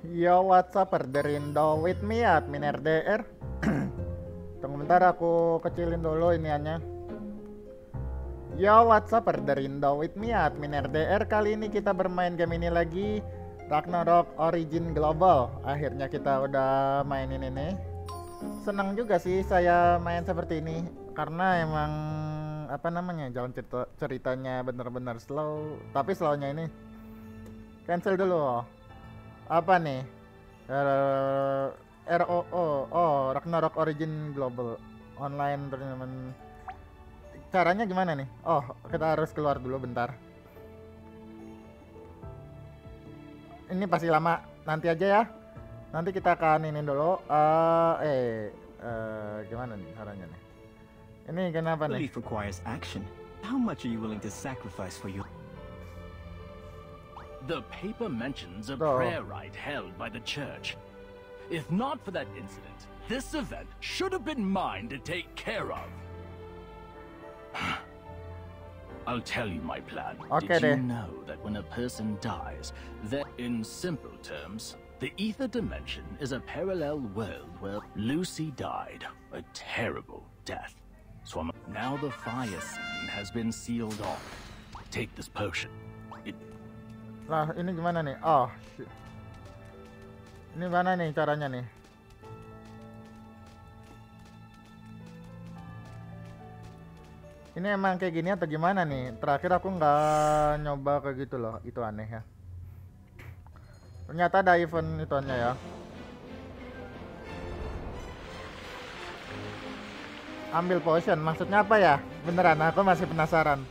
Yo, what's up, Derindo with me, admin RDR. Tunggu bentar, aku kecilin dulu iniannya. Yo, what's up, Derindo with me, admin RDR. Kali ini kita bermain game ini lagi, Ragnarok Origin Global. Akhirnya kita udah mainin ini. Senang juga sih saya main seperti ini, karena emang apa namanya, jalan ceritanya bener-bener slow. Tapi slownya ini cancel dulu. Apa nih? ROO, Ragnarok Origin Global Online Tournament. Caranya gimana nih? Oh, kita harus keluar dulu bentar. Ini pasti lama, nanti aja ya. Nanti kita akan ini dulu. Gimana nih caranya nih? Ini kenapa nih? Belief requires action. How much are you willing to sacrifice for your... The paper mentions a Oh. prayer rite held by the church. If not for that incident, this event should have been mine to take care of. I'll tell you my plan. Okay, Did you deh. know that when a person dies, that in simple terms, the ether dimension is a parallel world where Lucy died a terrible death. So now the fire scene has been sealed off. Take this potion. Lah, ini gimana nih? Oh, shit. Ini mana nih caranya nih? Ini emang kayak gini atau gimana nih? Terakhir aku nggak nyoba kayak gitu loh. Itu aneh ya. Ternyata ada event ituannya ya. Ambil potion, maksudnya apa ya? Beneran, aku masih penasaran.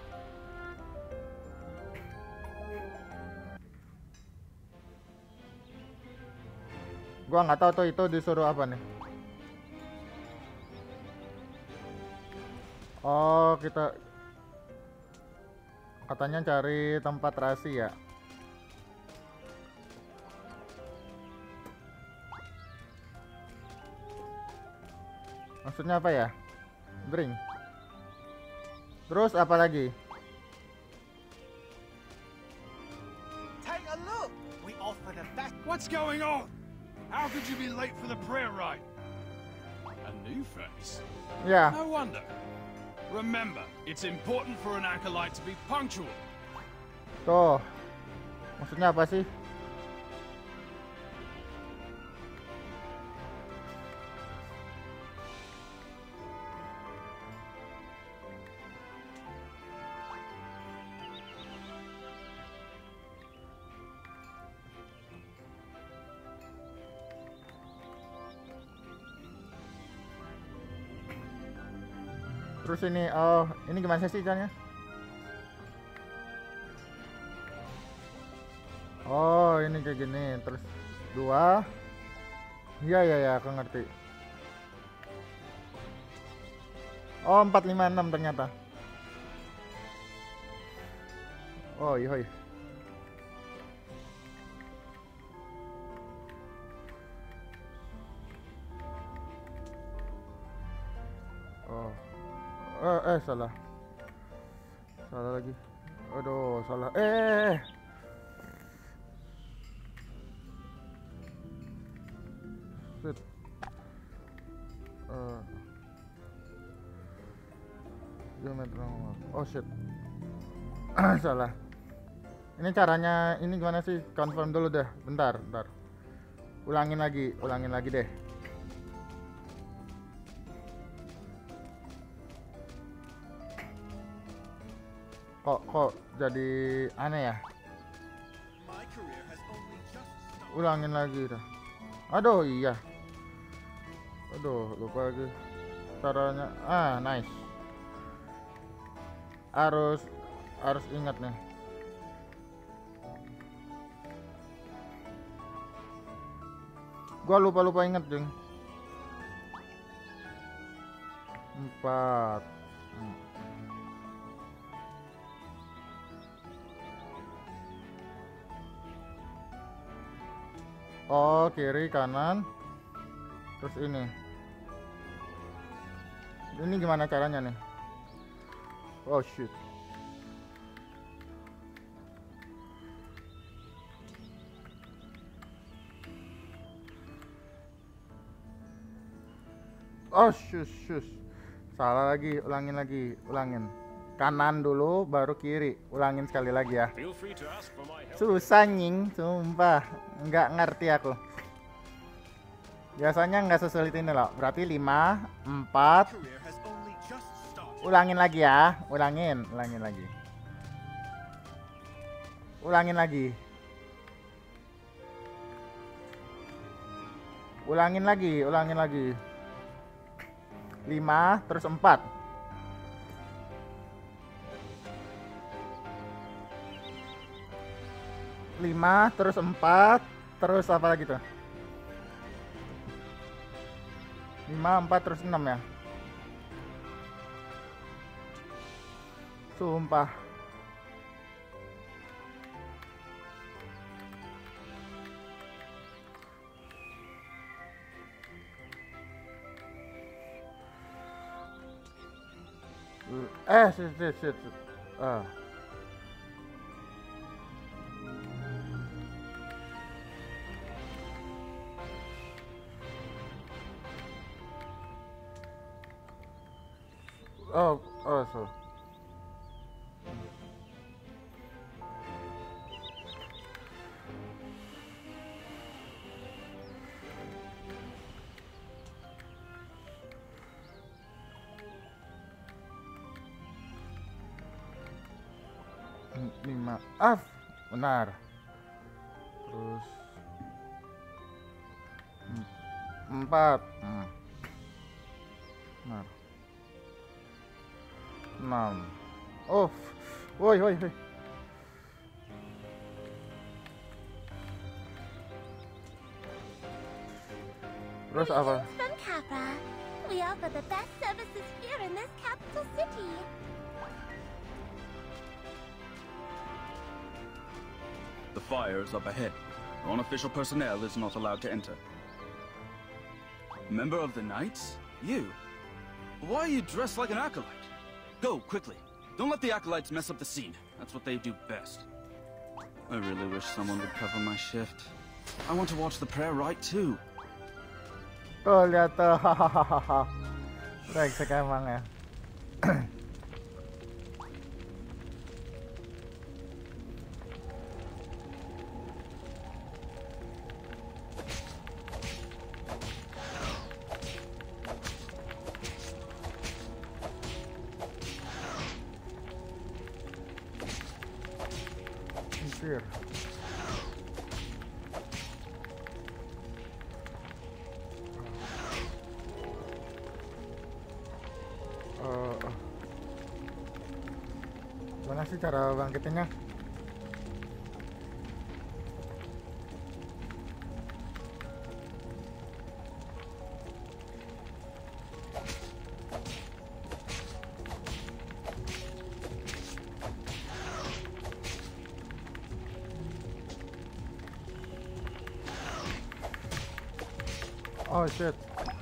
Gua nggak tahu tuh itu disuruh apa nih. Oh, kita katanya cari tempat rahasia. Maksudnya apa ya? Drink. Terus apa lagi? Take a look! We offered a best. What's going on? How could you be late for the prayer rite? A new face? Ya, No wonder. Remember, it's important for an acolyte to be punctual. tuh. Maksudnya apa sih? Terus ini, oh, ini gimana sih caranya? Oh, ini kayak gini. Terus dua. Iya, iya, ya, aku ngerti. Oh, 456 ternyata. Oh, iya, iya. Oh. Salah. Salah lagi. Aduh, salah. Shit. Oh shit. Salah. Ini caranya, ini gimana sih? Confirm dulu deh. Bentar, bentar. Ulangin lagi deh. Kok jadi aneh ya? My career has only just started. Ulangin lagi dah. Aduh, iya. Aduh, lupa lagi caranya. Nice. Harus ingat nih. Gua lupa inget, Jeng. 4. Oh, kiri, kanan. Terus ini. Ini gimana caranya nih? Oh shit. Oh, shush. Salah lagi, ulangin. Kanan dulu, baru kiri. Ulangin sekali lagi ya. Feel free to ask for my help. Susah nying, sumpah. Nggak ngerti aku. Biasanya nggak sesulit ini loh. Berarti 5, 4. Career has only just started. Ulangin lagi ya. Ulangin lagi. Ulangin lagi. Ulangin lagi. 5 terus 4. 5 terus 4 terus apa lagi tuh? 5 4 terus 6 ya. Sumpah. Shit. Ah. So. Lima, benar. Terus 4, benar. 6. Oh, woi. Terus apa? From Capra, we offer the best services here in this capital city. The fire is up ahead. Unofficial personnel is not allowed to enter. Member of the Knights? You? Why are you dressed like an acolyte? Go, quickly. Don't let the acolytes mess up the scene. That's what they do best. I really wish someone would cover my shift. I want to watch the prayer rite too. Tuh, lihat tuh. Brengsek emang ya. Anjir. Gimana sih cara bangkitinnya? Oh shit.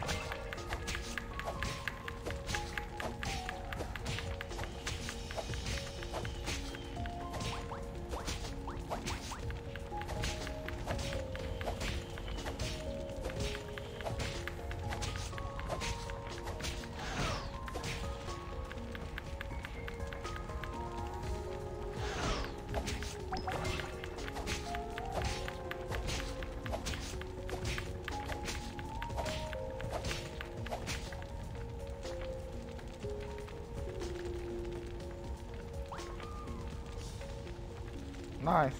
Nice.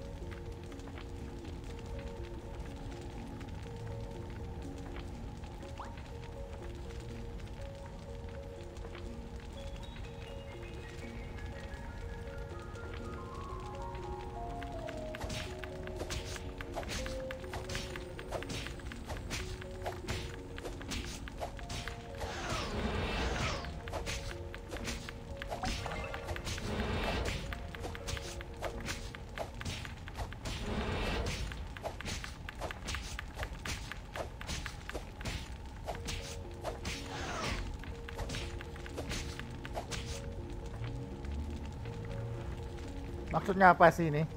Maksudnya apa sih ini?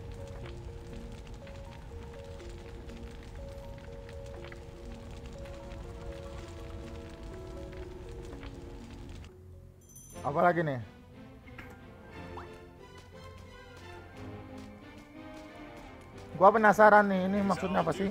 Apa lagi nih? Gua penasaran nih, ini maksudnya apa sih?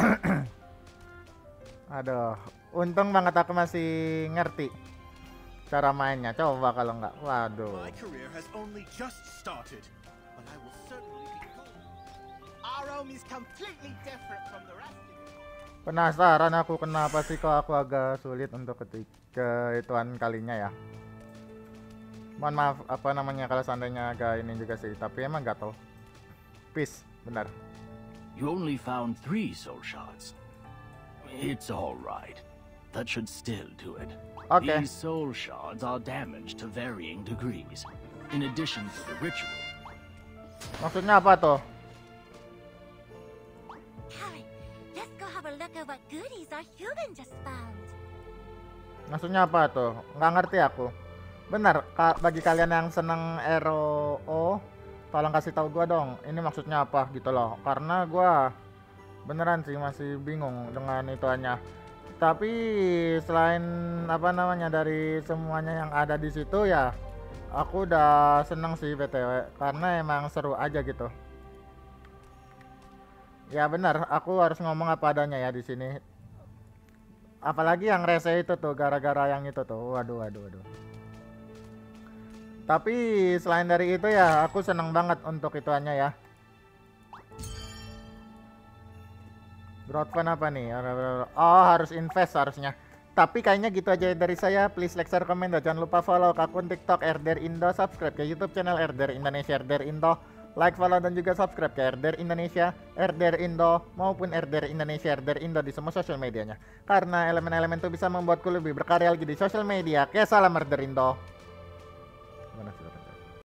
Aduh, untung banget aku masih ngerti cara mainnya. Coba kalau nggak, waduh. My career has only just started, but I will certainly be good. Our home is completely different from the rest of it. Penasaran aku kenapa sih kok aku agak sulit untuk ketika ituan kalinya ya. Mohon maaf apa namanya kalau seandainya agak ini juga sih, tapi emang nggak tahu. Peace, benar. You only found 3 soul shards. It's all right. That should still do it. Okay. These soul shards are damaged to varying degrees. In addition to the ritual. Maksudnya apa tuh? Harry, let's go have a look at what goodies our human just found. Maksudnya apa tuh? Nggak ngerti aku. Benar, bagi kalian yang seneng ROO, tolong kasih tahu gua dong. Ini maksudnya apa gitu loh. Karena gua beneran sih masih bingung dengan ituannya. Tapi selain apa namanya dari semuanya yang ada di situ ya, aku udah seneng sih BTW karena emang seru aja gitu. Ya benar, aku harus ngomong apa adanya ya di sini. Apalagi yang rese itu tuh gara-gara yang itu tuh. Waduh. Tapi selain dari itu ya aku seneng banget untuk ituannya ya. Growth fund apa nih? Oh harus invest harusnya. Tapi kayaknya gitu aja dari saya. Please like, share, komen, dan jangan lupa follow ke akun TikTok RDR Indo, subscribe ke YouTube channel RDR Indonesia RDR Indo, like, follow, dan juga subscribe ke RDR Indonesia RDR Indo maupun RDR Indonesia RDR Indo di semua sosial medianya. Karena elemen-elemen itu bisa membuatku lebih berkarya lagi di sosial media. Oke, salam RDR Indo.